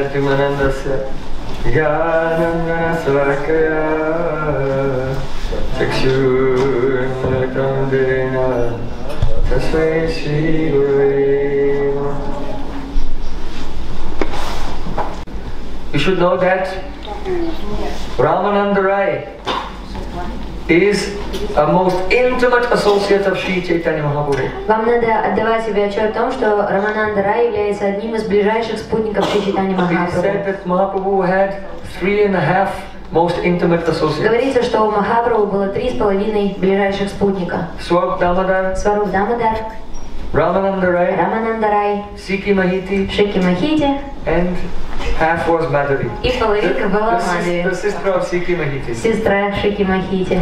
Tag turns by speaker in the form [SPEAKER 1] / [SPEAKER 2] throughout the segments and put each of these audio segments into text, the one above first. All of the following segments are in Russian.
[SPEAKER 1] Manandasya Jnananganasvakaya Chakshurmilitam Dena Tasmai Shri Gurave Namaha. You should know that Ramananda Rai is a most intimate associate of Sri Chaitanya Mahaprabhu.
[SPEAKER 2] Вам надо отдавать себе отчет о том, что Рамананда Рай является одним из ближайших спутников Шри Чайтаньи
[SPEAKER 1] It is
[SPEAKER 2] Махапрабху.
[SPEAKER 1] said that Mahaprabhu had 3.5 most intimate associates.
[SPEAKER 2] Говорится, что у Махапрабху было 3,5 ближайших спутника.
[SPEAKER 1] Swab Damodar,
[SPEAKER 2] Сваруб Дамодар,
[SPEAKER 1] Ramananda Rai,
[SPEAKER 2] Рамананда Рай,
[SPEAKER 1] Sikhi Mahiti,
[SPEAKER 2] Шики Махити
[SPEAKER 1] and half was Madhavi.
[SPEAKER 2] и половинка была Мадхави,
[SPEAKER 1] The sister of Sikhi Mahiti.
[SPEAKER 2] сестра Шики Махити.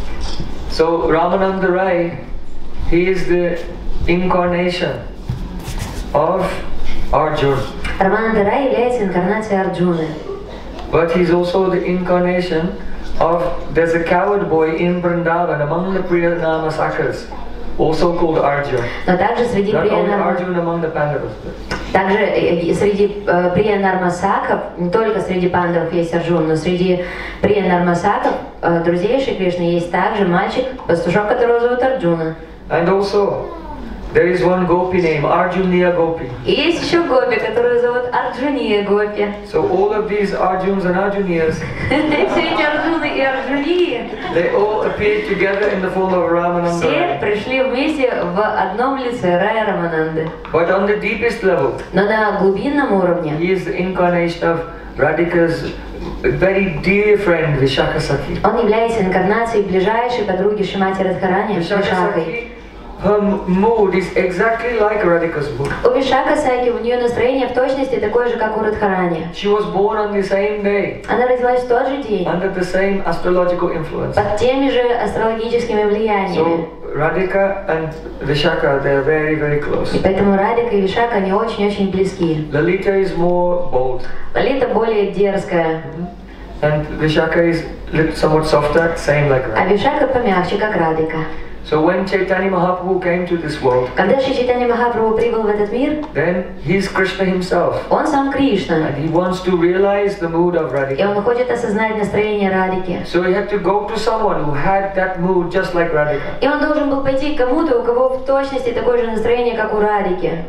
[SPEAKER 1] So Ramananda Rai, he is the incarnation of Arjuna.
[SPEAKER 2] Рамананда Рай является инкарнацией Арджуны.
[SPEAKER 1] But he's also the incarnation of, there's a coward boy in Vrindavan among the Priyanama Sakhas, also called Arjuna.
[SPEAKER 2] Но также среди
[SPEAKER 1] Not only
[SPEAKER 2] Приянарма...
[SPEAKER 1] Arjuna among the Pandavas.
[SPEAKER 2] Также среди Приянармасаков, не только среди пандавов есть Арджун, но среди Приянармасаков, друзей Шри Кришны, есть также мальчик, пастушок, которого зовут Арджуна.
[SPEAKER 1] And also, there is one gopi named Arjuniya Gopi.
[SPEAKER 2] И есть еще гопи, которую зовут Арджуния Гопи.
[SPEAKER 1] So all of these Arjuns and Arjuniyas,
[SPEAKER 2] Все эти Арджуны и Арджунии,
[SPEAKER 1] they all appeared together in the form of Ramananda
[SPEAKER 2] все
[SPEAKER 1] Rai.
[SPEAKER 2] пришли вместе в одном лице Рая Рамананды.
[SPEAKER 1] But on the deepest level,
[SPEAKER 2] Но на глубинном уровне
[SPEAKER 1] he is the incarnation of Radhika's very dear friend Vishakha Sakhi.
[SPEAKER 2] он является инкарнацией ближайшей подруги Шримати Радхарани,
[SPEAKER 1] Vishakha
[SPEAKER 2] Вишакой.
[SPEAKER 1] Sakhi, her mood is exactly like Radhika's mood.
[SPEAKER 2] У Вишака Саки у нее настроение в точности такое же, как у Радхарани.
[SPEAKER 1] She was born on the same day,
[SPEAKER 2] Она родилась в тот же день,
[SPEAKER 1] under the same astrological influence.
[SPEAKER 2] под теми же астрологическими влияниями.
[SPEAKER 1] So Radhika and Vishakha, they are very, very close.
[SPEAKER 2] И поэтому Радика и Вишака, они очень-очень близки.
[SPEAKER 1] Lalita is more bold,
[SPEAKER 2] Лалита более дерзкая,
[SPEAKER 1] and Vishakha is somewhat softer, same like
[SPEAKER 2] а
[SPEAKER 1] Radhika.
[SPEAKER 2] Вишака помягче, как Радика.
[SPEAKER 1] So when Chaitanya Mahaprabhu came to this world,
[SPEAKER 2] Когда Шри Чайтанья Махапрабху прибыл в этот мир,
[SPEAKER 1] then he is Krishna himself,
[SPEAKER 2] он сам Кришна.
[SPEAKER 1] and he wants to realize the mood of
[SPEAKER 2] И
[SPEAKER 1] Radhika.
[SPEAKER 2] он хочет осознать настроение Радики.
[SPEAKER 1] So he had to go to someone who had that mood just like Radhika.
[SPEAKER 2] И он должен был пойти к кому-то, у кого в точности такое же настроение, как у Радики.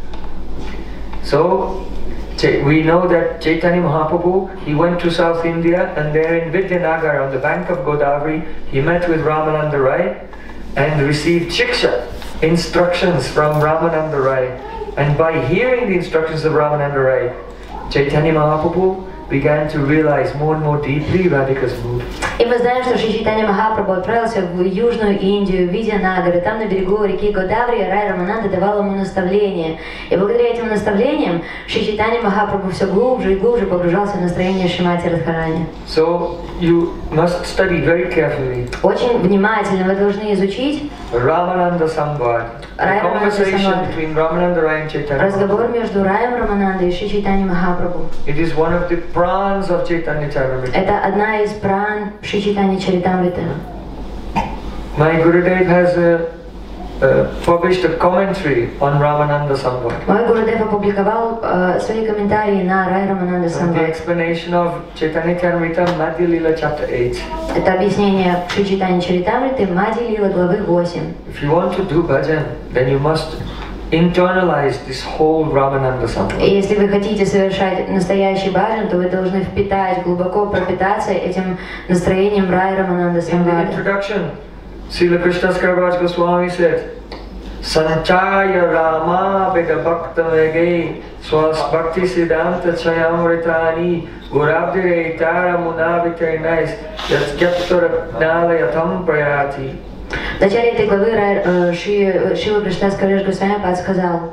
[SPEAKER 1] So we know that Chaitanya Mahaprabhu, he went to South India, and there in Vidyanagar on the bank of Godavari, he met with Ramananda Rai and received shiksha, instructions from Ramananda Rai. And by hearing the instructions of Ramananda Rai, Chaitanya Mahaprabhu began to realize more and more deeply Radhika's mood.
[SPEAKER 2] И мы знаем, что Шри Чайтанья Махапрабху отправился в Южную Индию, в Видьянагар, и там на берегу реки Годаври Рай Рамананда давал ему наставления. И благодаря этим наставлениям Шри Чайтанья Махапрабху все глубже и глубже погружался в настроение Шримати Радхарани.
[SPEAKER 1] So you must study very carefully
[SPEAKER 2] Очень внимательно вы должны изучить
[SPEAKER 1] Ramananda Samvad, the
[SPEAKER 2] Ramananda
[SPEAKER 1] conversation
[SPEAKER 2] Samvad.
[SPEAKER 1] between Ramananda Rai and Chaitanya
[SPEAKER 2] разговор
[SPEAKER 1] Mahaprabhu.
[SPEAKER 2] между Раем Раманандой и Шри Чайтаньей Махапрабху.
[SPEAKER 1] It is one of the prans of Chaitanya Charitamrita.
[SPEAKER 2] Это одна из пран Шри Чайтаньи Чаритамриты.
[SPEAKER 1] My Gurudev has published a commentary on Ramananda Samvad.
[SPEAKER 2] Мой Гурудев опубликовал свои комментарии на Рай Рамананда
[SPEAKER 1] The
[SPEAKER 2] Самвад.
[SPEAKER 1] explanation of Chaitanya Charitamrita, Madhya Lila chapter 8.
[SPEAKER 2] Это объяснение Шри Чайтаньи Чаритамриты, Мадхья Лила, главы 8.
[SPEAKER 1] If you want to do bhajan, then you must internalize this whole Ramananda
[SPEAKER 2] И
[SPEAKER 1] Samvad.
[SPEAKER 2] если вы хотите совершать настоящий баджан, то вы должны впитать, глубоко пропитаться этим настроением Рай Рамананда
[SPEAKER 1] In the
[SPEAKER 2] Самвада.
[SPEAKER 1] introduction, Srila Krishna Kaviraj Goswami said, Sanchaya Rama Veda Bhakta Vege Swas Bhakti Siddhanta Chayamritani Gurabdire Tara Munaviternais Yatyaptara Nalayatam Prayati.
[SPEAKER 2] В начале этой главы Шрила Кришна Кавираж Госвами Пад сказал: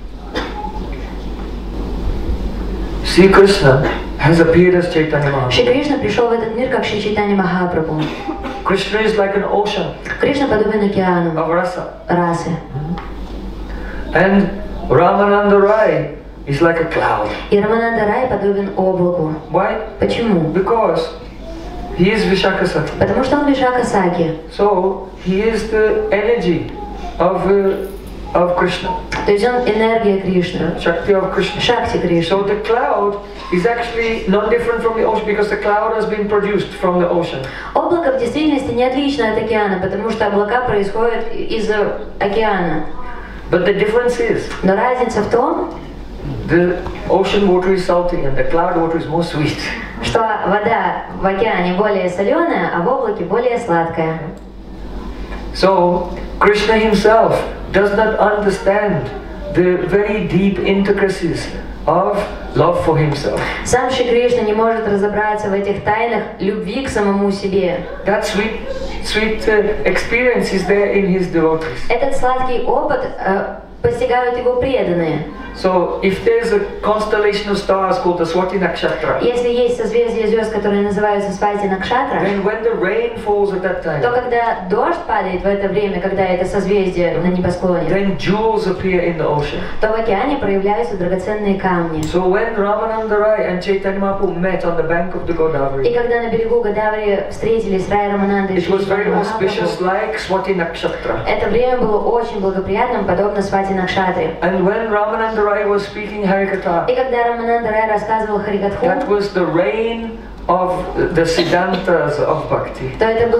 [SPEAKER 1] Sri Krishna has appeared as Chaitanya
[SPEAKER 2] Шри
[SPEAKER 1] Mahaprabhu.
[SPEAKER 2] Кришна пришел в этот мир как Шри Чайтанья Махапрабху.
[SPEAKER 1] Krishna is like an ocean
[SPEAKER 2] Кришна подобен океану
[SPEAKER 1] of rasa.
[SPEAKER 2] расы.
[SPEAKER 1] And Ramananda Rai is like a cloud.
[SPEAKER 2] И Рамананда Рай подобен облаку.
[SPEAKER 1] Why?
[SPEAKER 2] Почему?
[SPEAKER 1] Because he is Vishakha Sakhi.
[SPEAKER 2] Потому что он Вишака Саки.
[SPEAKER 1] So he is the energy of of Krishna.
[SPEAKER 2] То есть он энергия Кришны.
[SPEAKER 1] Shakti of Krishna.
[SPEAKER 2] Шакти Кришны.
[SPEAKER 1] So the cloud is actually not different from the ocean because the cloud has been produced from the ocean.
[SPEAKER 2] Облако в действительности не отлично от океана, потому что облака происходят из океана.
[SPEAKER 1] But the difference is,
[SPEAKER 2] Но разница в том,
[SPEAKER 1] the ocean water is salty and the cloud water is more sweet.
[SPEAKER 2] что вода в океане более соленая, а в облаке более сладкая.
[SPEAKER 1] So Krishna himself does not understand the very deep intricacies of love for himself.
[SPEAKER 2] Сам Шри Кришна не может разобраться в этих тайнах любви к самому себе.
[SPEAKER 1] That sweet experience is there in his devotees.
[SPEAKER 2] Этот сладкий опыт постигают его преданные.
[SPEAKER 1] So if there's a constellation of stars called the Swati Nakshatra,
[SPEAKER 2] Если есть созвездия звезд, которые называются Свати Накшатра,
[SPEAKER 1] then when the rain falls at that
[SPEAKER 2] то
[SPEAKER 1] time,
[SPEAKER 2] когда дождь падает в это время, когда это созвездие на небосклоне,
[SPEAKER 1] then jewels appear in the ocean.
[SPEAKER 2] то в океане проявляются драгоценные камни.
[SPEAKER 1] So when Ramananda Rai and Chaitanya Mahaprabhu met on the bank of the
[SPEAKER 2] И
[SPEAKER 1] Godavari,
[SPEAKER 2] когда на берегу Годаври встретились Рай Рамананда и
[SPEAKER 1] it was very
[SPEAKER 2] Шри
[SPEAKER 1] auspicious
[SPEAKER 2] Махапрабху,
[SPEAKER 1] like Swati Nakshatra.
[SPEAKER 2] это время было очень благоприятным, подобно Свати Накшатре.
[SPEAKER 1] And when Ramananda Rai was speaking Harikatha,
[SPEAKER 2] И когда Рамананда Рай рассказывал Харикатху,
[SPEAKER 1] that was the reign of the Siddhantas of Bhakti,
[SPEAKER 2] то это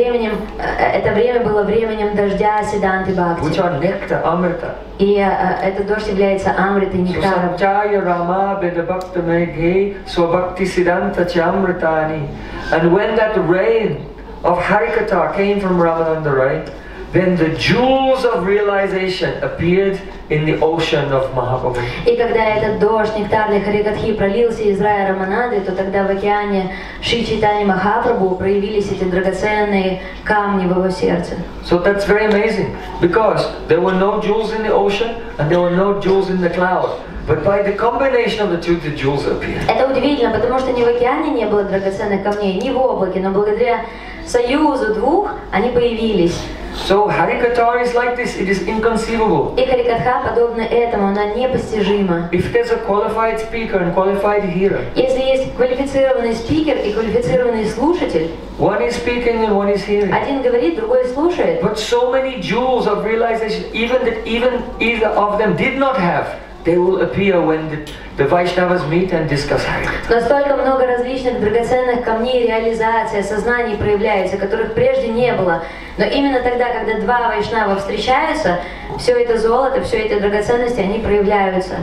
[SPEAKER 2] время было временем дождя Сиданты
[SPEAKER 1] which
[SPEAKER 2] Бхакти.
[SPEAKER 1] are nectar, amrita.
[SPEAKER 2] И этот дождь является амритой,
[SPEAKER 1] So
[SPEAKER 2] нектаром.
[SPEAKER 1] Sanjaya Rama Vedabhakta Meghe Swabhakti Siddhanta Chamritani. And when that rain of Harikatha came from Ramananda Rai, then the jewels of realization appeared in the ocean of Mahaprabhu.
[SPEAKER 2] И когда этот дождь нектарной Харикатхи пролился из рая Рамананды, то тогда в океане Шри Чайтаньи Махапрабху проявились эти драгоценные камни в его сердце.
[SPEAKER 1] So that's very amazing because there were no jewels in the ocean and there were no jewels in the cloud. But by the combination of the two, the jewels appeared.
[SPEAKER 2] Это удивительно, потому что ни в океане не было драгоценных камней, ни в облаке, но благодаря союзу двух они появились.
[SPEAKER 1] So Harikatha is like this, it is inconceivable.
[SPEAKER 2] И Харикатха подобно этому, она непостижима.
[SPEAKER 1] If there's a qualified speaker and qualified hearer,
[SPEAKER 2] Если есть квалифицированный спикер и квалифицированный слушатель,
[SPEAKER 1] one is speaking and one is hearing.
[SPEAKER 2] один говорит, другой слушает.
[SPEAKER 1] But so many jewels of realization, even either of them did not have, they will appear when the Vaishnavas meet and discuss Harikatha.
[SPEAKER 2] Но столько много различных драгоценных камней реализации, осознаний проявляется, которых прежде не было. Но именно тогда, когда два вайшнава встречаются, все это золото, все эти драгоценности, они проявляются.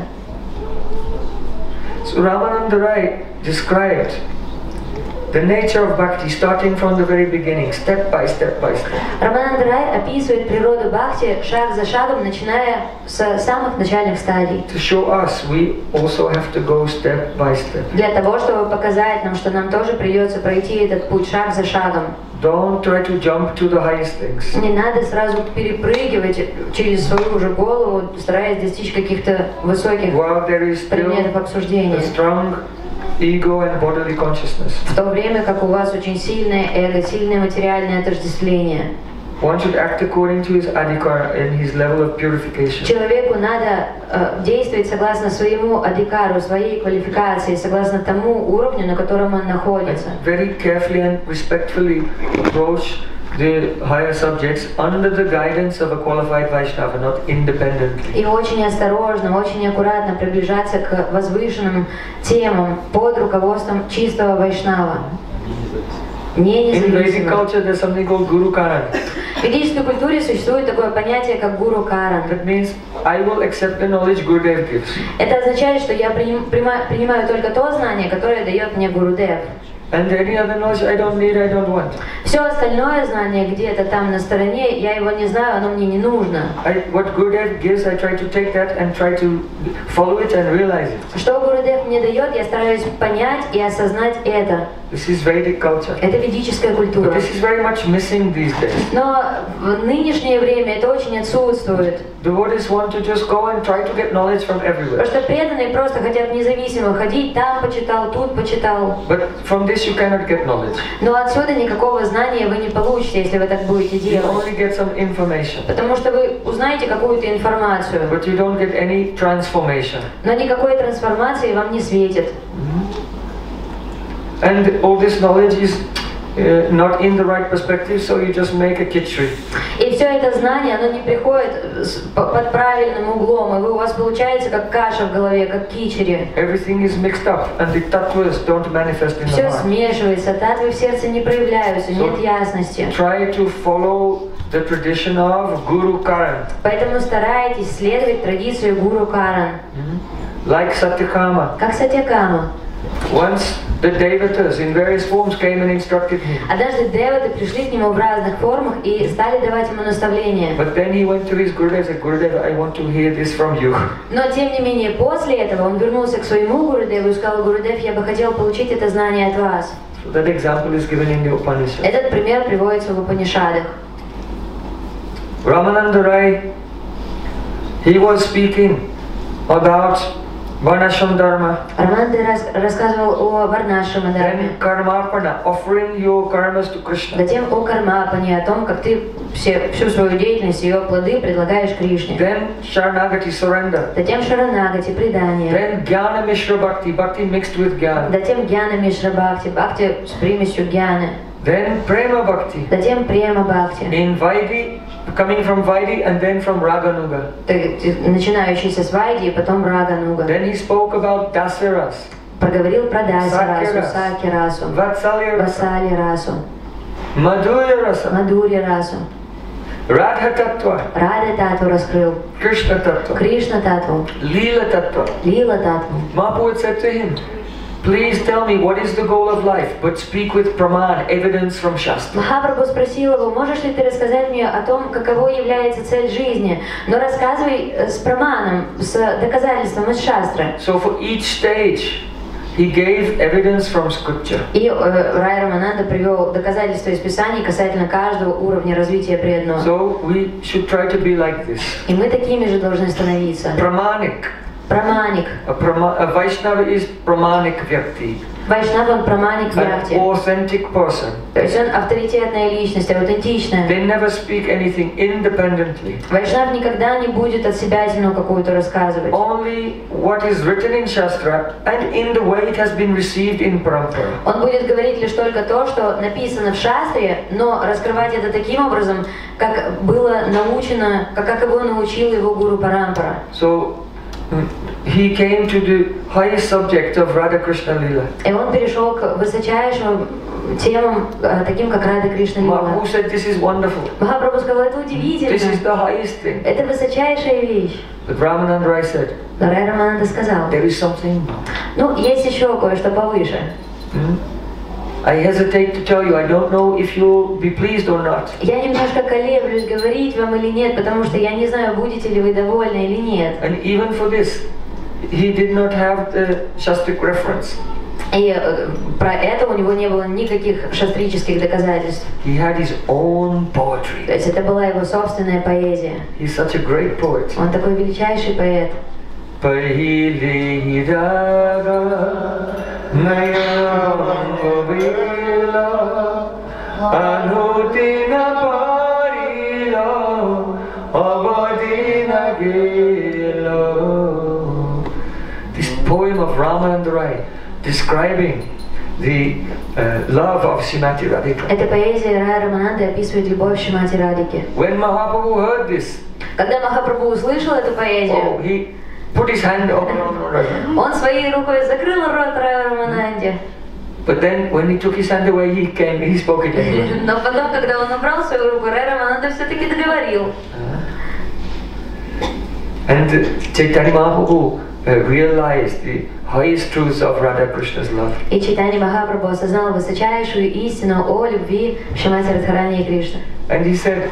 [SPEAKER 1] So Ramananda Rai described the nature of bhakti starting from the very beginning, step by step by step.
[SPEAKER 2] Рамананда Рай описывает природу бхакти шаг за шагом, начиная с самых начальных стадий.
[SPEAKER 1] To show us, we also have to go step by step.
[SPEAKER 2] Для того, чтобы показать нам, что нам тоже придется пройти этот путь шаг за шагом.
[SPEAKER 1] Don't try to jump to the highest things.
[SPEAKER 2] Не надо сразу перепрыгивать через свою же голову, стараясь достичь каких-то высоких
[SPEAKER 1] While there is still
[SPEAKER 2] предметов обсуждения.
[SPEAKER 1] a strong ego and bodily consciousness.
[SPEAKER 2] В то время как у вас очень сильное эго, сильное материальное отождествление.
[SPEAKER 1] One should act according to his adhikar and his level of purification.
[SPEAKER 2] Человеку надо действовать согласно своему адhikару, своей квалификации, согласно тому уровню, на котором он находится.
[SPEAKER 1] Very carefully and respectfully approach the higher subjects under the guidance of a qualified Vaishnava, not independently.
[SPEAKER 2] И очень осторожно, очень аккуратно приближаться к возвышенным темам под руководством чистого вайшнава. Не
[SPEAKER 1] In Vedic
[SPEAKER 2] независимо.
[SPEAKER 1] culture, there's something called Guru Karan.
[SPEAKER 2] В ведической культуре существует такое понятие, как гуру каран.
[SPEAKER 1] That means I will accept the knowledge Gurudev gives.
[SPEAKER 2] Это означает, что я принимаю только то знание, которое дает мне Гурудев.
[SPEAKER 1] And any other knowledge I don't need, I don't want.
[SPEAKER 2] Все остальное знание где-то там на стороне, я его не знаю, оно мне не нужно.
[SPEAKER 1] What Gurudev gives, I try to take that and try to follow it and realize it.
[SPEAKER 2] Что Гурудев мне дает, я стараюсь понять и осознать это.
[SPEAKER 1] This is Vedic culture.
[SPEAKER 2] Это ведическая
[SPEAKER 1] But
[SPEAKER 2] культура.
[SPEAKER 1] this is very much missing these days.
[SPEAKER 2] Но в нынешнее время это очень отсутствует.
[SPEAKER 1] Devotees want to just go and try to get knowledge from everywhere.
[SPEAKER 2] Потому что преданные просто хотят независимо ходить, там почитал, тут почитал.
[SPEAKER 1] But from this you cannot get knowledge.
[SPEAKER 2] Но отсюда никакого знания вы не получите, если вы так будете
[SPEAKER 1] You
[SPEAKER 2] делать.
[SPEAKER 1] only get some information.
[SPEAKER 2] Потому что вы узнаете какую-то информацию,
[SPEAKER 1] But you don't get any transformation.
[SPEAKER 2] но никакой трансформации вам не светит.
[SPEAKER 1] And all this knowledge is not in the right perspective, so you just make a khichdi.
[SPEAKER 2] И все это знание, оно не приходит под правильным углом, и у вас получается как каша в голове, как кичери.
[SPEAKER 1] Everything is mixed up, and the tattvas don't manifest in the
[SPEAKER 2] Все
[SPEAKER 1] heart.
[SPEAKER 2] смешивается, татвы в сердце не проявляются, нет ясности.
[SPEAKER 1] Try to follow the tradition of Guru Karan.
[SPEAKER 2] Поэтому старайтесь следовать традицию Гуру Каран.
[SPEAKER 1] Like Satyakama.
[SPEAKER 2] Как Сатьякама.
[SPEAKER 1] Once the Devatas in various forms came and instructed him.
[SPEAKER 2] Однажды деваты пришли к нему в разных формах и стали давать ему наставления.
[SPEAKER 1] But then he went to his Gurudev and said, Gurudev, I want to hear this from you.
[SPEAKER 2] Но тем не менее после этого он вернулся к своему Гурудеву и сказал: Гурудев, я бы хотел получить это знание от вас.
[SPEAKER 1] So that example is given in the Upanishad.
[SPEAKER 2] Этот пример приводится в Упанишадах.
[SPEAKER 1] Ramananda Rai, he was speaking about Varnashram Dharma.
[SPEAKER 2] Рамананда рассказывал о Варнашрама Дharме.
[SPEAKER 1] Then Karmapana, offering your karmas to Krishna.
[SPEAKER 2] Затем о Кармапане, о том, как ты всю свою деятельность, ее плоды предлагаешь Кришне.
[SPEAKER 1] Then Sharanagati, surrender.
[SPEAKER 2] Затем Шаранагати, предание.
[SPEAKER 1] Then Jnana Mishra Bhakti, Bhakti mixed with Jnana.
[SPEAKER 2] Затем Гьяна Мишра Бхакти, Бхакти с примесью Гьяны.
[SPEAKER 1] Then Prema Bhakti.
[SPEAKER 2] Затем Према Бхакти,
[SPEAKER 1] In Vaidhi, coming from Vaidhi and then from Raganuga.
[SPEAKER 2] начинающийся с Вайди и потом Рагануга.
[SPEAKER 1] Then he spoke about Dasaras,
[SPEAKER 2] Проговорил про Даси расу,
[SPEAKER 1] Саки
[SPEAKER 2] Саки расу,
[SPEAKER 1] Vatsalya Rasa,
[SPEAKER 2] Васали расу,
[SPEAKER 1] Madhurya Rasa,
[SPEAKER 2] Мадури расу,
[SPEAKER 1] Radha Tattva,
[SPEAKER 2] Рада Татву раскрыл,
[SPEAKER 1] Krishna Tattva,
[SPEAKER 2] Кришна Татву,
[SPEAKER 1] Leela Tattva.
[SPEAKER 2] Лила Татву.
[SPEAKER 1] Mahaprabhu said to him, please tell me what is the goal of life, but speak with praman, evidence from Shastra.
[SPEAKER 2] Махапрабху спросил его: можешь ли ты рассказать мне о том, каково является цель жизни, но рассказывай с праманом, с доказательством из шастры.
[SPEAKER 1] So for each stage, he gave evidence from scripture.
[SPEAKER 2] И Рай Рамананда привел доказательства из Писаний касательно каждого уровня развития преданного.
[SPEAKER 1] So we should try to be like this.
[SPEAKER 2] И мы такими же должны становиться.
[SPEAKER 1] Pramanik.
[SPEAKER 2] Праманик.
[SPEAKER 1] A Vaishnava is pramanik vyakti,
[SPEAKER 2] Вайшнав, он праманик
[SPEAKER 1] an
[SPEAKER 2] Вьякти.
[SPEAKER 1] authentic person.
[SPEAKER 2] То есть он авторитетная личность, аутентичная.
[SPEAKER 1] They never speak anything independently.
[SPEAKER 2] Вайшнав никогда не будет от себя какую-то рассказывать.
[SPEAKER 1] Only what is written in Shastra and in the way it has been received in Parampara.
[SPEAKER 2] Он будет говорить лишь только то, что написано в шастре, но раскрывать это таким образом, как было научено, как его научил его гуру Парампара.
[SPEAKER 1] So he came to the highest subject of Radha Krishna Lila.
[SPEAKER 2] И он перешел к высочайшим темам, таким как Рада Кришна Лила.
[SPEAKER 1] Mahaprabhu said, this is wonderful.
[SPEAKER 2] Махапрабху сказал: это
[SPEAKER 1] This is
[SPEAKER 2] удивительно,
[SPEAKER 1] the highest thing.
[SPEAKER 2] это высочайшая вещь.
[SPEAKER 1] But Ramananda Rai said,
[SPEAKER 2] Но Рай Рамананда сказал:
[SPEAKER 1] there is something more.
[SPEAKER 2] ну, есть еще кое-что повыше.
[SPEAKER 1] I hesitate to tell you, I don't know if you'll be pleased or not.
[SPEAKER 2] Я немножко колеблюсь, говорить вам или нет, потому что я не знаю, будете ли вы довольны или нет.
[SPEAKER 1] And even for this, he did not have the Shastric reference.
[SPEAKER 2] И про это у него не было никаких шастрических доказательств.
[SPEAKER 1] He had his own poetry.
[SPEAKER 2] То есть это была его собственная поэзия.
[SPEAKER 1] He's such a great poet.
[SPEAKER 2] Он такой величайший поэт.
[SPEAKER 1] Pahili raga nayavila anutina parila abadina gila. This poem of Ramananda Rai describing the love of Srimati Radhika.
[SPEAKER 2] Эта поэзия Рая Рамананды описывает любовь Шримати Радхики.
[SPEAKER 1] When Mahaprabhu heard this,
[SPEAKER 2] Когда Махапрабху услышал эту поэзию,
[SPEAKER 1] he put his hand over Radha.
[SPEAKER 2] он своей рукой закрыл рот Раю Рамананде.
[SPEAKER 1] But then when he took his hand away, he spoke it anyway.
[SPEAKER 2] Но потом, когда он убрал свою руку, Рай Рамананда все-таки договорил.
[SPEAKER 1] And Chaitanya Mahaprabhu realized the highest truths of Radha Krishna's love.
[SPEAKER 2] И Чайтанья Махапрабху осознал высочайшую истину о любви Шримати Радхарани и Кришны.
[SPEAKER 1] And he said,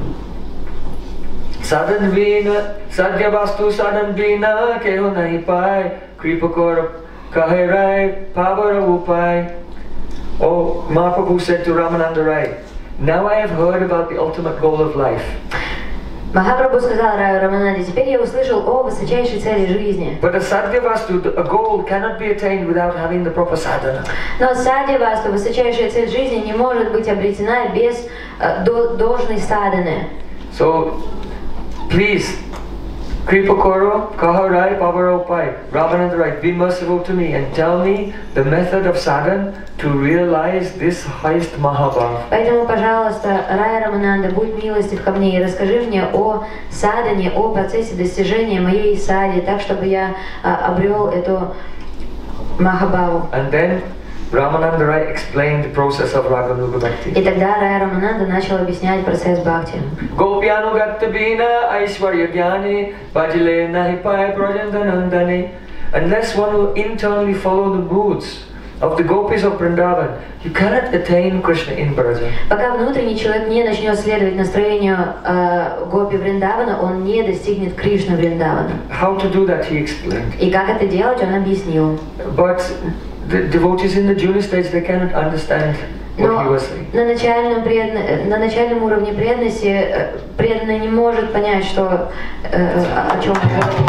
[SPEAKER 1] Sadan vina, sadhya vastu sadan vina, keho nahi pai, kripa kor kahe rai, pavara upai. Oh, Mahaprabhu said to Ramananda Rai, now I have heard about the ultimate goal of life.
[SPEAKER 2] Махапрабху сказал Раю Рамананде: теперь я услышал о высочайшей цели жизни.
[SPEAKER 1] But a sadhya vastu, a goal, cannot be attained without having the proper sadhana.
[SPEAKER 2] Но садья васту, высочайшая цель жизни, не может быть обретена без должной садханы.
[SPEAKER 1] So, please, Kripa koro, kaharai, pavaropai. Ramananda Rai, be merciful to me and tell me the method of sadhan to realize this highest Mahabhav.
[SPEAKER 2] Поэтому, пожалуйста, Рай Рамананда, будь милостив ко мне и расскажи мне о садхане, о процессе достижения моей сади, так, чтобы я обрел эту Махабхаву.
[SPEAKER 1] And then Ramananda Rai explained the process of Raganuga Bhakti.
[SPEAKER 2] И тогда Рай Рамананда начал объяснять процесс бхакти.
[SPEAKER 1] Gopyanugatta bina aishwarya jnani bhajile nahi pai prajandanandani. Unless one will internally follow the moods of the gopis of Vrindavan, you cannot attain Krishna in Braja.
[SPEAKER 2] Пока внутренний человек не начнет следовать настроению гопи Вриндавана, он не достигнет Кришны Вриндавана.
[SPEAKER 1] How to do that, he explained.
[SPEAKER 2] И как это делать, он объяснил.
[SPEAKER 1] But the devotees in the junior stage, they cannot understand what he
[SPEAKER 2] Но
[SPEAKER 1] was saying.
[SPEAKER 2] на начальном уровне преданности преданный не может понять, что о чем он говорит.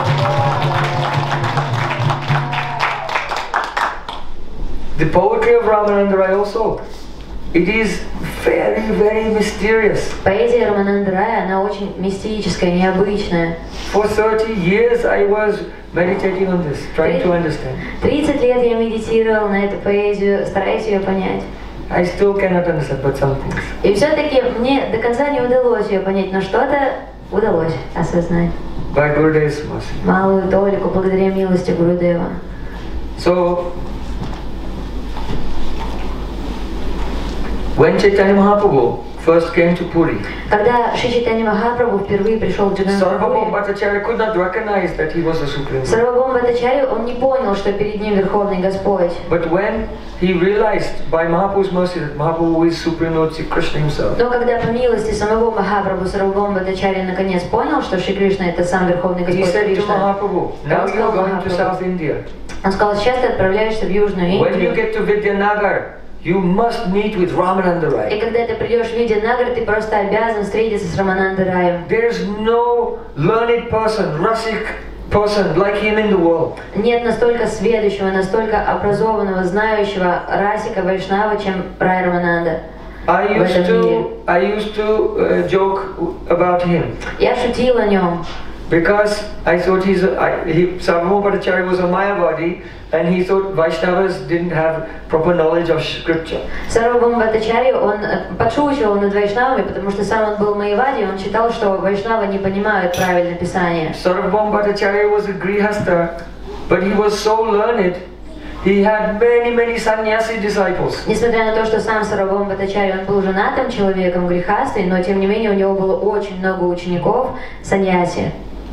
[SPEAKER 1] The poetry of Ramananda Rai also, it is very, very mysterious.
[SPEAKER 2] Поэзия Рамананда Рая, она очень мистическая, необычная.
[SPEAKER 1] For 30 years I was meditating on this, trying to understand.
[SPEAKER 2] 30 лет я медитировал на эту поэзию, стараясь ее понять.
[SPEAKER 1] I still cannot understand, but some things.
[SPEAKER 2] И все-таки мне до конца не удалось ее понять, но что-то удалось осознать.
[SPEAKER 1] By Gurudev's mercy.
[SPEAKER 2] Малую толику, благодаря милости Гурудева.
[SPEAKER 1] So, when Chaitanya Mahaprabhu first came to Puri,
[SPEAKER 2] Когда Шри Чайтанья Махапрабху впервые пришел в
[SPEAKER 1] Sarvabhauma
[SPEAKER 2] Джаганнатхапури,
[SPEAKER 1] Bhattacharya could not recognize that he was the Supreme Lord.
[SPEAKER 2] Сарвабхаума Бхаттачарья, он не понял, что перед ним Верховный Господь.
[SPEAKER 1] But when he realized by Mahaprabhu's mercy that Mahaprabhu is Supreme Lord Sri Krishna himself,
[SPEAKER 2] Но когда по милости самого Махапрабху Сарвабхаума Бхаттачарья наконец понял, что Шри Кришна это сам Верховный
[SPEAKER 1] he
[SPEAKER 2] Господь
[SPEAKER 1] said to
[SPEAKER 2] Кришна,
[SPEAKER 1] Mahaprabhu, now you are going to South India.
[SPEAKER 2] он сказал, сейчас ты отправляешься в Южную
[SPEAKER 1] When you
[SPEAKER 2] Индию,
[SPEAKER 1] get to Vidyanagar, you must meet with Ramananda
[SPEAKER 2] и
[SPEAKER 1] Rai.
[SPEAKER 2] когда ты придешь в Видянагар, ты просто обязан встретиться с Рамананда Раем.
[SPEAKER 1] There is no learned person, Rasik person like him in the world.
[SPEAKER 2] Нет настолько сведущего, настолько образованного, знающего Расика Вайшнава, чем Рай Рамананда.
[SPEAKER 1] I used to joke about him
[SPEAKER 2] Я шутил о нем,
[SPEAKER 1] because I thought Sarvabhauma Bhattacharya was a Mayavadi, and he thought Vaishnavas didn't have proper knowledge of scripture.
[SPEAKER 2] Сарвабхаума Бхаттачарья, он подшучивал над вайшнавами, потому что сам он был майявади, он считал, что вайшнавы не понимают правильно Писание.
[SPEAKER 1] Sarvabhauma Bhattacharya was a grihastha, but he was so learned. He had many sannyasi disciples.
[SPEAKER 2] Несмотря на то, что сам Сарвабхаума Бхаттачарья, он был женатым человеком, грехастый, но тем не менее у него было очень много учеников, саньяси.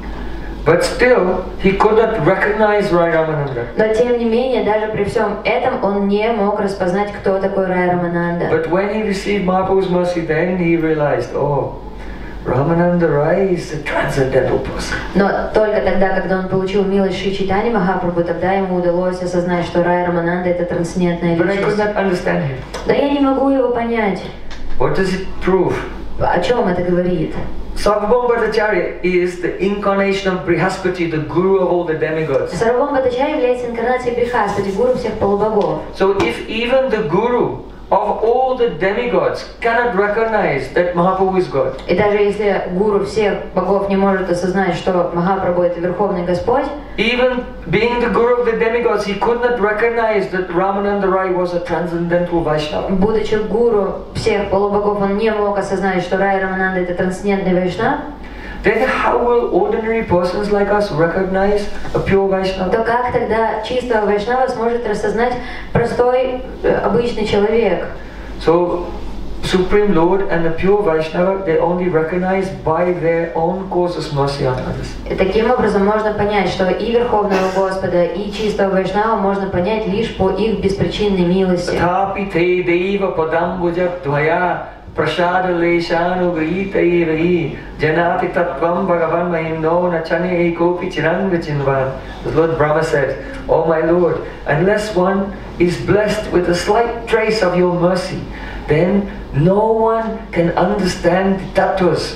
[SPEAKER 1] But still, he could not recognize Rai Ramananda.
[SPEAKER 2] Но тем не менее, даже при всем этом, он не мог распознать, кто такой Рай Рамананда.
[SPEAKER 1] But when he received Mahaprabhu's mercy, then he realized, oh, Ramananda Rai is a transcendental person.
[SPEAKER 2] Но только тогда, когда он получил милость Шри Чайтаньи Махапрабху, тогда ему удалось осознать, что Рай Рамананда это трансцендентная
[SPEAKER 1] But I could
[SPEAKER 2] личность.
[SPEAKER 1] not understand him.
[SPEAKER 2] Да я не могу его понять.
[SPEAKER 1] What does it prove?
[SPEAKER 2] О чем это говорит?
[SPEAKER 1] Sarvabhauma Bhattacharya is the incarnation of Brihaspati, the guru of all the demigods.
[SPEAKER 2] Сарвабхаума Бхаттачарья является инкарнацией Брихаспати, гуру всех полубогов.
[SPEAKER 1] So if even the guru of all the demigods cannot recognize that Mahaprabhu is God,
[SPEAKER 2] И даже если гуру всех богов не может осознать, что Махапрабху это Верховный Господь,
[SPEAKER 1] even being the guru of the demigods, he could not recognize that Ramananda Rai was a transcendental Vaishnava.
[SPEAKER 2] будучи гуру всех полубогов, он не мог осознать, что Рай Рамананда это трансцендентный вайшнав,
[SPEAKER 1] Then how will ordinary persons like us recognize a pure Vaishnava?
[SPEAKER 2] то как тогда чистого вайшнава сможет рассознать простой, обычный человек?
[SPEAKER 1] So, Supreme Lord and the pure Vaishnava, they only recognize by their own causes mercy on others.
[SPEAKER 2] И таким образом можно понять, что и Верховного Господа, и чистого вайшнава можно понять лишь по их беспричинной милости.
[SPEAKER 1] Tathapi te deva padambuja dvaya prasada leshanu grihitaivahi janati tattvam bhagavan mahimno nachane ekopi chiranga chinvan. The Lord Brahma said, "Oh my Lord, unless one is blessed with a slight trace of your mercy, then no one can understand the tattvas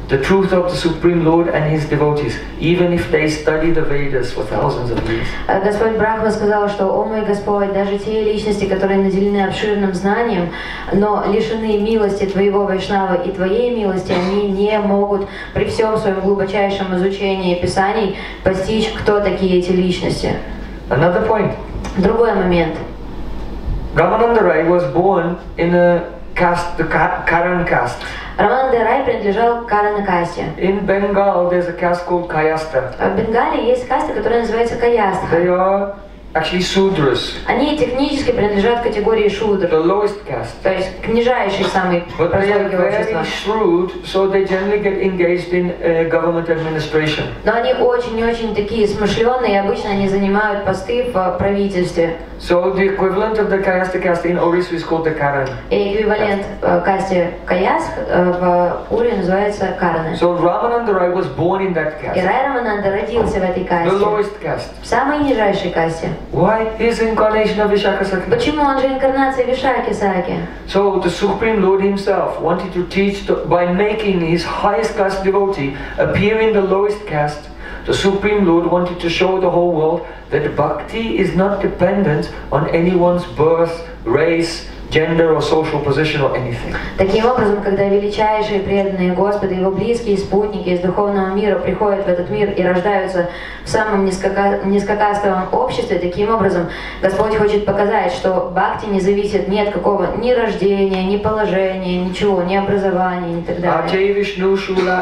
[SPEAKER 1] the truth of the Supreme Lord and His devotees, even if they study the Vedas for thousands of years.
[SPEAKER 2] Господь Брахма сказал, что «О мой Господь, даже те личности, которые наделены обширным знанием, но лишены милости Твоего Вайшнава и Твоей милости, они не могут при всем своем глубочайшем изучении Писаний постичь, кто такие эти личности».
[SPEAKER 1] Another point.
[SPEAKER 2] Другой момент.
[SPEAKER 1] Ramananda Rai was born in a caste, the Karan caste.
[SPEAKER 2] Рамананда Рай принадлежал к Карана касте.
[SPEAKER 1] In Bengal, there's a caste called Kayastha.
[SPEAKER 2] В Бенгалии есть каста, которая называется Каястха.
[SPEAKER 1] They are actually Sudras,
[SPEAKER 2] Они технически принадлежат к категории шудр,
[SPEAKER 1] the lowest caste.
[SPEAKER 2] то есть к нижайшей самой
[SPEAKER 1] But they are
[SPEAKER 2] прослойке общества.
[SPEAKER 1] very shrewd, so they generally get engaged in government administration.
[SPEAKER 2] Но они очень и очень такие смышленые, и обычно они занимают посты в правительстве.
[SPEAKER 1] So the equivalent of the Kayastha caste in Orissa is called the Karan.
[SPEAKER 2] И эквивалент касте Каясх в Уре называется Караны.
[SPEAKER 1] So Ramananda Rai was born in that
[SPEAKER 2] И
[SPEAKER 1] caste,
[SPEAKER 2] Рай Рамананда родился в этой
[SPEAKER 1] the
[SPEAKER 2] касте,
[SPEAKER 1] lowest caste.
[SPEAKER 2] в самой нижайшей касте.
[SPEAKER 1] Why? His incarnation of Vishakasakhi.
[SPEAKER 2] Почему? Он же инкарнация Вишаки Саки.
[SPEAKER 1] So the Supreme Lord Himself wanted to teach by making His highest caste devotee appear in the lowest caste. The Supreme Lord wanted to show the whole world that bhakti is not dependent on anyone's birth, race, gender or social position or anything.
[SPEAKER 2] Таким образом, когда величайшие преданные Господа, Его близкие спутники из духовного мира приходят в этот мир и рождаются в самом низкокастовом обществе, таким образом Господь хочет показать, что бхакти не зависит ни от какого ни рождения, ни положения, ничего, ни образования, ни так далее.
[SPEAKER 1] Achay Vishnu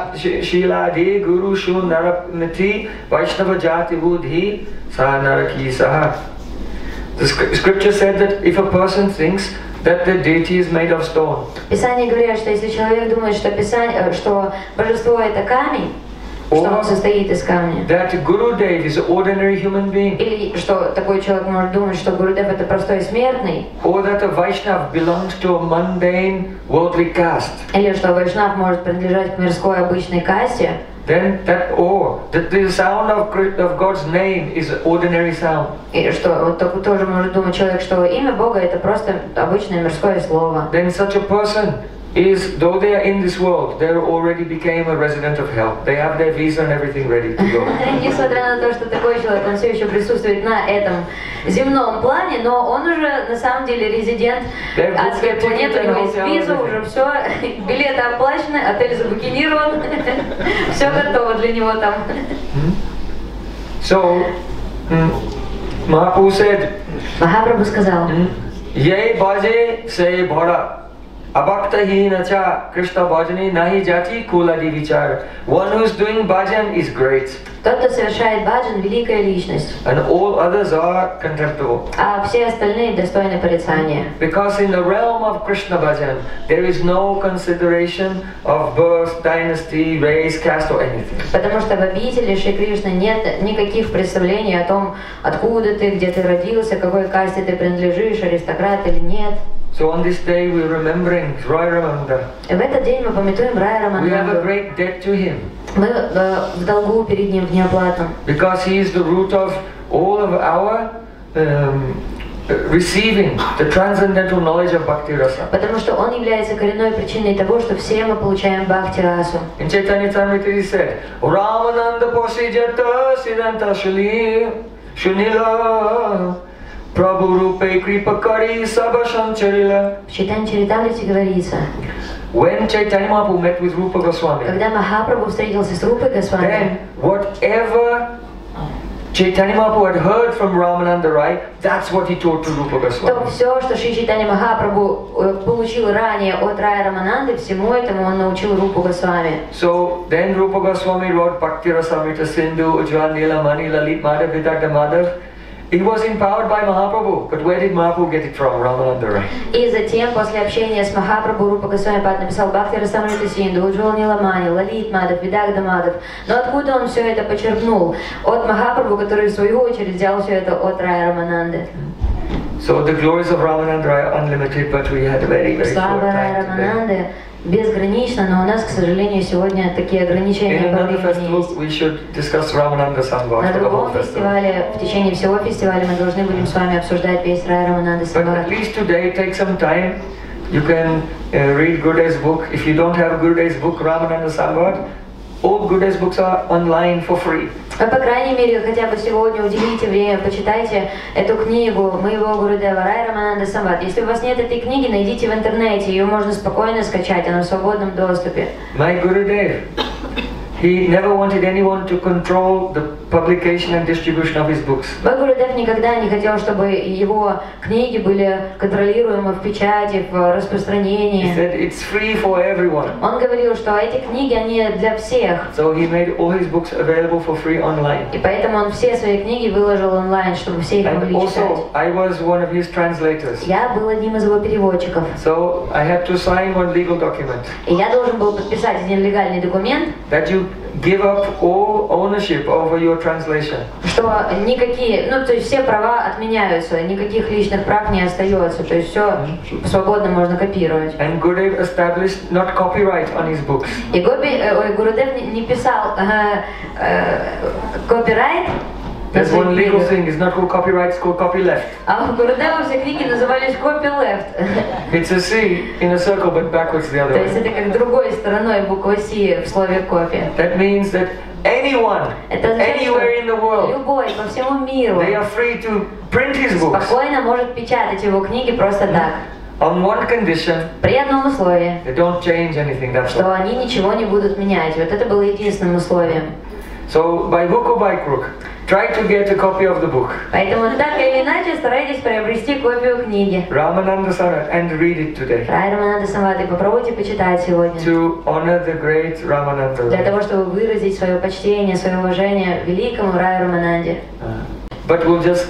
[SPEAKER 1] Shilade Guru Shunarapmati Vaishnava Jati Buddhi Sanaraki Saha. The scripture said that if a person thinks that the deity is made of stone,
[SPEAKER 2] Писание говорит, что если человек думает, что божество это камень, что он состоит из камня,
[SPEAKER 1] that Gurudev is an ordinary human being,
[SPEAKER 2] или что такой человек может думать, что Гурудев это простой смертный,
[SPEAKER 1] or that a Vaishnav belongs to a mundane worldly caste,
[SPEAKER 2] или что Вайшнав может принадлежать к мирской обычной касте,
[SPEAKER 1] then that the sound of God's name is an ordinary sound.
[SPEAKER 2] и что вот так тоже может думать человек, что имя Бога это просто обычное мирское слово.
[SPEAKER 1] Then such a person is, though they are in this world, they already became a resident of hell. They have their visa and everything ready to go.
[SPEAKER 2] Несмотря на то, что такой человек, он все еще присутствует на этом земном плане, но он уже на самом деле резидент адской планеты, у него есть виза, уже все, билеты оплачены, отель забукинирован, все готово для него там.
[SPEAKER 1] So, Mahaprabhu said,
[SPEAKER 2] Махапрабху сказал,
[SPEAKER 1] Ye baje se bhara. Abhaktahina cha Krishna bhajani nahi jati kuladi vichar. One who is doing bhajan is great.
[SPEAKER 2] тот, кто совершает баджан, великая личность,
[SPEAKER 1] And all others are contemptible.
[SPEAKER 2] а все остальные достойны порицания.
[SPEAKER 1] Because in the realm of Krishna bhajan, there is no consideration of birth, dynasty, race, caste or anything.
[SPEAKER 2] Потому что в обители Шри Кришны нет никаких представлений о том, откуда ты, где ты родился, какой касте ты принадлежишь, аристократ или нет.
[SPEAKER 1] So on this day we're remembering Rai Ramananda.
[SPEAKER 2] И в этот день мы памятуем Рай
[SPEAKER 1] We have a
[SPEAKER 2] Рамананду.
[SPEAKER 1] great debt to him.
[SPEAKER 2] Мы в долгу перед ним в неоплатном.
[SPEAKER 1] Because he is the root of all of our receiving the transcendental knowledge of Bhakti Rasa.
[SPEAKER 2] Потому что он является коренной причиной того, что все мы получаем Бхакти Расу.
[SPEAKER 1] In Chaitanya Charitamrita he said, Ramananda Posijata Siddhanta Shunila Prabhu Rupe Kripa Kari Sabha Shancharila.
[SPEAKER 2] В Чайтанья Чаритамрите говорится,
[SPEAKER 1] When Chaitanya Mahaprabhu met with Rupa Goswami,
[SPEAKER 2] когда Махапрабху встретился с Рупой Госвами,
[SPEAKER 1] then whatever Chaitanya Mahaprabhu had heard from Ramananda Rai, that's what he taught to Rupa
[SPEAKER 2] то
[SPEAKER 1] Goswami.
[SPEAKER 2] все, что Шри Чайтанья Махапрабху получил ранее от Рая Рамананды, всему этому он научил Рупу Госвами.
[SPEAKER 1] So then Rupa Goswami wrote Bhakti Rasamrita Sindhu, Ujjwal Nila Mani, Lalit Madhav, Vidarta Madhav. It was empowered by Mahaprabhu, but where did Mahaprabhu get it from? Ramananda Rai.
[SPEAKER 2] И затем, после общения с Махапрабху, Рупа Госвами Пад написал Бхакти Расамрита Синду, Уджвал Ниламани, Лалит Мадхав, Видагда Мадхав. Но откуда он все это почерпнул? От Махапрабху, который в свою очередь взял все это от Рая Рамананды.
[SPEAKER 1] So the glories of Ramananda Rai are unlimited, but we had a very, very short
[SPEAKER 2] Слава Рая
[SPEAKER 1] time today.
[SPEAKER 2] Рамананды безгранична, но у нас, к сожалению, сегодня такие ограничения
[SPEAKER 1] In
[SPEAKER 2] по
[SPEAKER 1] another
[SPEAKER 2] времени
[SPEAKER 1] festival,
[SPEAKER 2] есть.
[SPEAKER 1] we should discuss Ramananda Sangha
[SPEAKER 2] На
[SPEAKER 1] for the whole
[SPEAKER 2] другом
[SPEAKER 1] festival.
[SPEAKER 2] фестивале, в течение всего фестиваля, мы должны будем с вами обсуждать весь Рай Рамананды
[SPEAKER 1] But at
[SPEAKER 2] Сангват.
[SPEAKER 1] least today, take some time You can read Gurudev's book. If you don't have Gurudev's book, Ramananda Samvad, all Gurudev's books are online for free.
[SPEAKER 2] По крайней мере, хотя бы сегодня уделите время, почитайте эту книгу моего Гурудева Рай Рамананда Самвад. Если у вас нет этой книги, найдите в интернете, ее можно спокойно скачать, она в свободном доступе.
[SPEAKER 1] My Gurudev, he never wanted anyone to control the publication and distribution of his books.
[SPEAKER 2] Мой Гурудев никогда не хотел, чтобы его книги были контролируемы в печати, в распространении.
[SPEAKER 1] He said it's free for everyone.
[SPEAKER 2] Он говорил, что эти книги, они для всех.
[SPEAKER 1] So he made all his books available for free online.
[SPEAKER 2] И поэтому он все свои книги выложил онлайн, чтобы все их могли читать.
[SPEAKER 1] And also, I was one of his translators.
[SPEAKER 2] Я был одним из его переводчиков.
[SPEAKER 1] So I had to sign one legal document.
[SPEAKER 2] И я должен был подписать один легальный документ.
[SPEAKER 1] That you give up all ownership over your translation.
[SPEAKER 2] Что никакие, то есть все права отменяются, никаких личных прав не остается, то есть все свободно можно копировать.
[SPEAKER 1] And Gurudev established not copyright on his books.
[SPEAKER 2] И Гурудев не писал копирайт.
[SPEAKER 1] There's one legal thing, it's not called copyright, it's called copyleft.
[SPEAKER 2] А у Гурудева все книги назывались copyleft.
[SPEAKER 1] It's a C in a circle, but backwards the other
[SPEAKER 2] То есть
[SPEAKER 1] way.
[SPEAKER 2] это как другой стороной буква C в слове копи.
[SPEAKER 1] That means that anyone, anywhere in the world,
[SPEAKER 2] любой по всему миру
[SPEAKER 1] they are free to print his books
[SPEAKER 2] спокойно может печатать его книги просто так.
[SPEAKER 1] on one condition,
[SPEAKER 2] При одном условии,
[SPEAKER 1] they don't change anything, that's
[SPEAKER 2] что
[SPEAKER 1] all.
[SPEAKER 2] они ничего не будут менять. Вот это было единственным условием.
[SPEAKER 1] So by hook or by crook, try to get a copy of the book.
[SPEAKER 2] Поэтому так или иначе старайтесь приобрести копию книги.
[SPEAKER 1] Ramananda Samvad and read it today.
[SPEAKER 2] Рай Рамананда Самвад, и попробуйте почитать сегодня.
[SPEAKER 1] To honor the great Ramananda.
[SPEAKER 2] Для того, чтобы выразить свое почтение, свое уважение великому Раю Рамананде.
[SPEAKER 1] But we'll just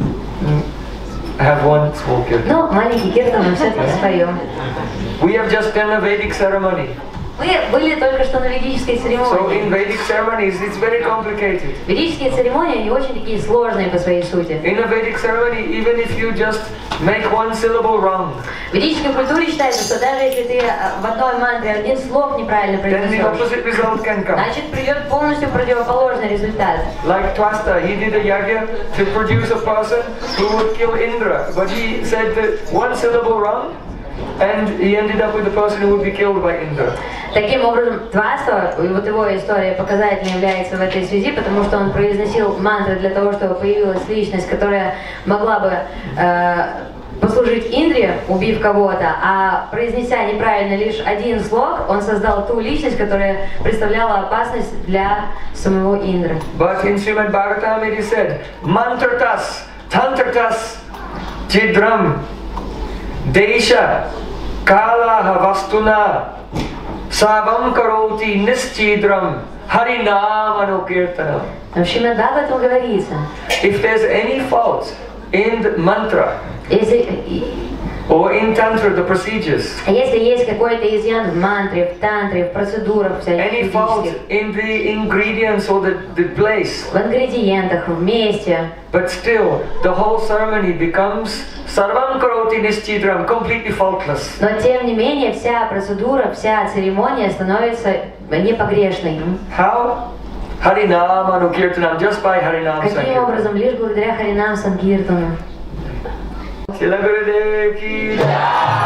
[SPEAKER 1] have one small kirtan.
[SPEAKER 2] Ну, маленький киртан мы все-таки споем.
[SPEAKER 1] We have just done a Vedic ceremony.
[SPEAKER 2] Мы были только что на ведической
[SPEAKER 1] So
[SPEAKER 2] церемонии.
[SPEAKER 1] in Vedic ceremonies, it's very complicated.
[SPEAKER 2] Ведические церемонии, они очень такие сложные по своей сути.
[SPEAKER 1] In a Vedic ceremony, even if you just make one syllable wrong,
[SPEAKER 2] В ведической культуре считается, что даже если ты в одной мантре один слог неправильно
[SPEAKER 1] then the
[SPEAKER 2] произнесешь,
[SPEAKER 1] opposite result can come.
[SPEAKER 2] значит придет полностью противоположный результат.
[SPEAKER 1] Like Twasta, he did a yagya to produce a person who would kill Indra, but he said that one syllable wrong, and he ended up with a person who would be killed by Indra.
[SPEAKER 2] Таким образом, Тваста, вот его история показательной является в этой связи, потому что он произносил мантры для того, чтобы появилась личность, которая могла бы послужить Индре, убив кого-то, а произнеся неправильно лишь один слог, он создал ту личность, которая представляла опасность для самого Индры.
[SPEAKER 1] But in Srimad Bhagavatam it is said, Mantratas, Tantratas, Chidram, Desha, Kalaha Vastuna, Savam Karoti Nischidram, Harinam Anukirtanam.
[SPEAKER 2] В Шримад Бхагаватам говорится,
[SPEAKER 1] If there's any fault in the mantra
[SPEAKER 2] если
[SPEAKER 1] or in tantra, the procedures,
[SPEAKER 2] есть какой-то изъян в мантре, в тантре, в процедурах всяких
[SPEAKER 1] any fault
[SPEAKER 2] ведических,
[SPEAKER 1] in the ingredients or the place,
[SPEAKER 2] в ингредиентах, в месте,
[SPEAKER 1] but still the whole ceremony becomes Sarvam Karoti Nischidram, completely faultless.
[SPEAKER 2] но тем не менее вся процедура, вся церемония становится непогрешной.
[SPEAKER 1] How? Harinam Anukirtanam, just by Harinam
[SPEAKER 2] Каким
[SPEAKER 1] Sankirtanam.
[SPEAKER 2] образом? Лишь благодаря Харинам Санкиртану.
[SPEAKER 1] Srila Gurudev ki